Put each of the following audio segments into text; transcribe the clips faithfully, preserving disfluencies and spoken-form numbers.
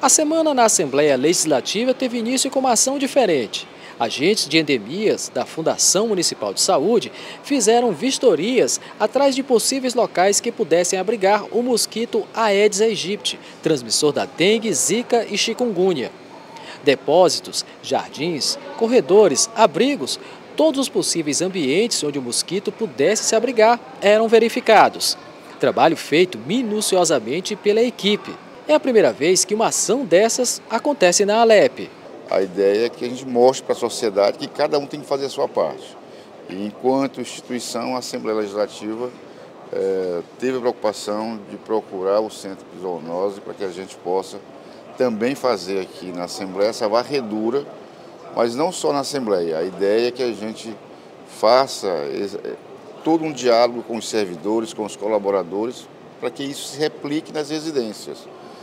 A semana na Assembleia Legislativa teve início com uma ação diferente. Agentes de endemias da Fundação Municipal de Saúde fizeram vistorias atrás de possíveis locais que pudessem abrigar o mosquito Aedes aegypti, transmissor da dengue, zika e chikungunya. Depósitos, jardins, corredores, abrigos, todos os possíveis ambientes onde o mosquito pudesse se abrigar eram verificados. Trabalho feito minuciosamente pela equipe. É a primeira vez que uma ação dessas acontece na Alep. A ideia é que a gente mostre para a sociedade que cada um tem que fazer a sua parte. E enquanto instituição, a Assembleia Legislativa é, teve a preocupação de procurar o Centro de Zoonose para que a gente possa também fazer aqui na Assembleia essa varredura, mas não só na Assembleia. A ideia é que a gente faça todo um diálogo com os servidores, com os colaboradores, para que isso se replique nas residências.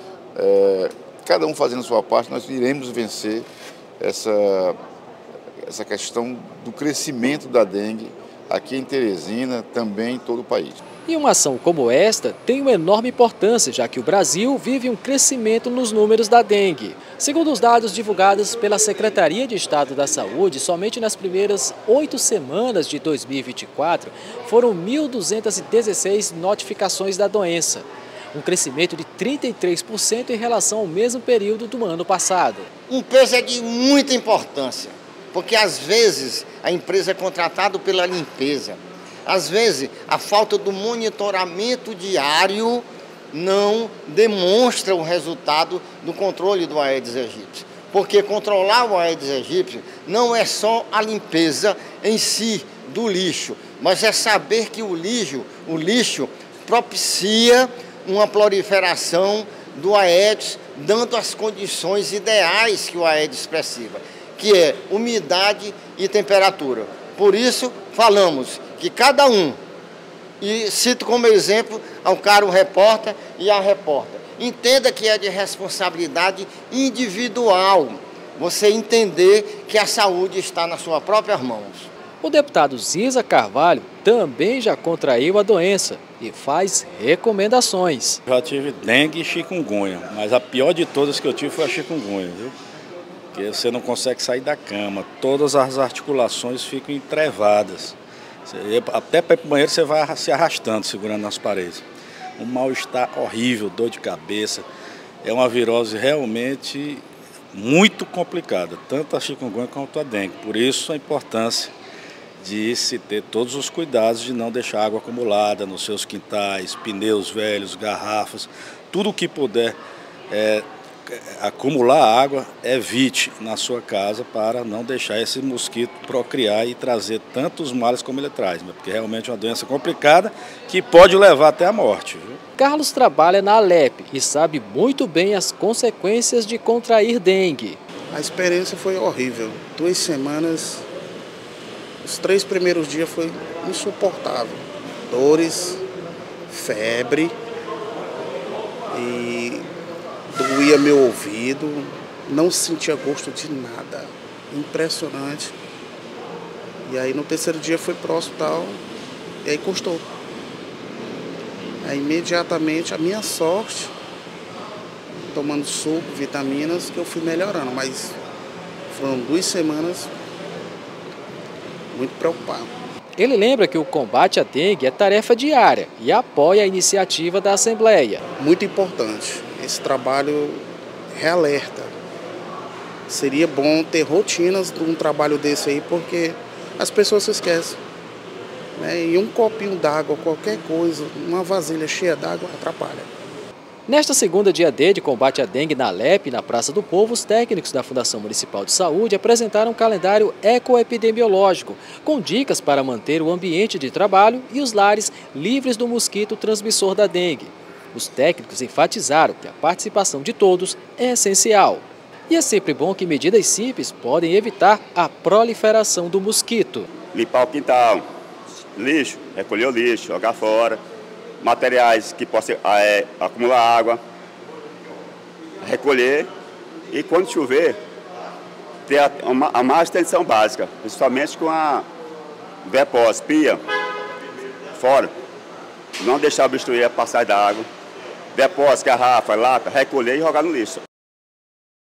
É, cada um fazendo a sua parte, nós iremos vencer essa, essa questão do crescimento da dengue aqui em Teresina, também em todo o país. E uma ação como esta tem uma enorme importância, já que o Brasil vive um crescimento nos números da dengue. Segundo os dados divulgados pela Secretaria de Estado da Saúde, somente nas primeiras oito semanas de dois mil e vinte e quatro foram mil duzentas e dezesseis notificações da doença, um crescimento de trinta e três por cento em relação ao mesmo período do ano passado. Um peso é de muita importância, porque às vezes a empresa é contratada pela limpeza. Às vezes, a falta do monitoramento diário não demonstra o resultado do controle do Aedes aegypti. Porque controlar o Aedes aegypti não é só a limpeza em si do lixo, mas é saber que o lixo, o lixo propicia uma proliferação do Aedes, dando as condições ideais que o Aedes precisa, que é umidade e temperatura. Por isso, falamos que cada um, e cito como exemplo ao caro repórter e a repórter, entenda que é de responsabilidade individual você entender que a saúde está nas suas próprias mãos. O deputado Ziza Carvalho também já contraiu a doença e faz recomendações. Já tive dengue e chikungunya, mas a pior de todas que eu tive foi a chikungunya, viu? Porque você não consegue sair da cama, todas as articulações ficam entrevadas. Você, até para ir para o banheiro você vai se arrastando, segurando nas paredes. Um mal-estar horrível, dor de cabeça. É uma virose realmente muito complicada, tanto a chikungunya quanto a dengue. Por isso a importância de se ter todos os cuidados de não deixar água acumulada nos seus quintais, pneus velhos, garrafas, tudo o que puder é, acumular água, evite na sua casa para não deixar esse mosquito procriar e trazer tantos males como ele traz, porque realmente é uma doença complicada que pode levar até a morte. Viu? Carlos trabalha na Alep e sabe muito bem as consequências de contrair dengue. A experiência foi horrível. Duas semanas, os três primeiros dias foi insuportável. Dores, febre e doía meu ouvido, não sentia gosto de nada, impressionante. E aí no terceiro dia fui para o hospital e aí custou. Aí imediatamente, a minha sorte, tomando suco, vitaminas, que eu fui melhorando, mas foram duas semanas muito preocupado. Ele lembra que o combate à dengue é tarefa diária e apoia a iniciativa da Assembleia. Muito importante. Esse trabalho realerta. Seria bom ter rotinas de um trabalho desse aí, porque as pessoas se esquecem. Né? E um copinho d'água, qualquer coisa, uma vasilha cheia d'água, atrapalha. Nesta segunda dia D de combate à dengue na Alep, na Praça do Povo, os técnicos da Fundação Municipal de Saúde apresentaram um calendário ecoepidemiológico, com dicas para manter o ambiente de trabalho e os lares livres do mosquito transmissor da dengue. Os técnicos enfatizaram que a participação de todos é essencial. E é sempre bom que medidas simples podem evitar a proliferação do mosquito. Limpar o quintal, lixo, recolher o lixo, jogar fora, materiais que possam é, acumular água, recolher e quando chover, ter a, uma, a mais atenção básica, principalmente com a depósito, pia, fora, não deixar obstruir a passagem da água. Depósito, garrafa, lata, recolher e jogar no lixo.